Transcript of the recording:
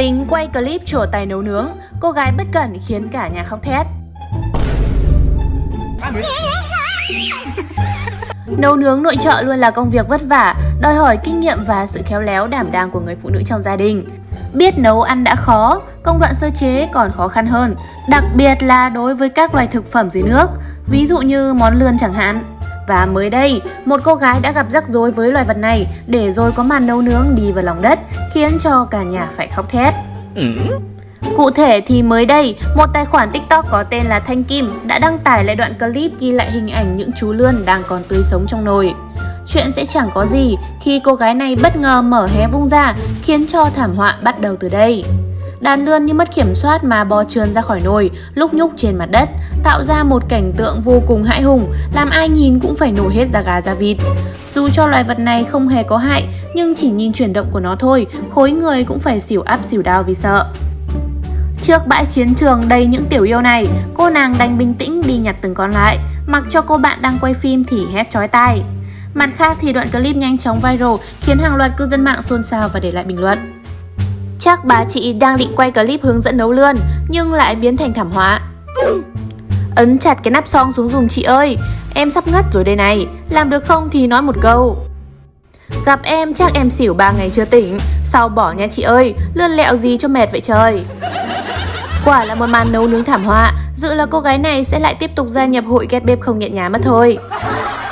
Tính quay clip trổ tài nấu nướng, cô gái bất cẩn khiến cả nhà khóc thét. Nấu nướng nội trợ luôn là công việc vất vả, đòi hỏi kinh nghiệm và sự khéo léo đảm đang của người phụ nữ trong gia đình. Biết nấu ăn đã khó, công đoạn sơ chế còn khó khăn hơn, đặc biệt là đối với các loài thực phẩm dưới nước, ví dụ như món lươn chẳng hạn. Và mới đây, một cô gái đã gặp rắc rối với loài vật này để rồi có màn nấu nướng đi vào lòng đất, khiến cho cả nhà phải khóc thét. Cụ thể thì mới đây, một tài khoản TikTok có tên là Thanh Kim đã đăng tải lại đoạn clip ghi lại hình ảnh những chú lươn đang còn tươi sống trong nồi. Chuyện sẽ chẳng có gì khi cô gái này bất ngờ mở hé vung ra, khiến cho thảm họa bắt đầu từ đây. Đàn lươn như mất kiểm soát mà bò trườn ra khỏi nồi, lúc nhúc trên mặt đất, tạo ra một cảnh tượng vô cùng hãi hùng, làm ai nhìn cũng phải nổi hết da gà da vịt. Dù cho loài vật này không hề có hại, nhưng chỉ nhìn chuyển động của nó thôi, khối người cũng phải xỉu ắp xỉu đau vì sợ. Trước bãi chiến trường đầy những tiểu yêu này, cô nàng đành bình tĩnh đi nhặt từng con lại, mặc cho cô bạn đang quay phim thì hét chói tai. Mặt khác thì đoạn clip nhanh chóng viral khiến hàng loạt cư dân mạng xôn xao và để lại bình luận. Chắc bà chị đang định quay clip hướng dẫn nấu lươn nhưng lại biến thành thảm họa. Ấn chặt cái nắp xoong xuống dùm chị ơi, em sắp ngất rồi đây này, làm được không thì nói một câu. Gặp em chắc em xỉu 3 ngày chưa tỉnh, sau bỏ nha chị ơi, lươn lẹo gì cho mệt vậy trời. Quả là một màn nấu nướng thảm họa, dự là cô gái này sẽ lại tiếp tục gia nhập hội ghét bếp không nhận nhá mất thôi.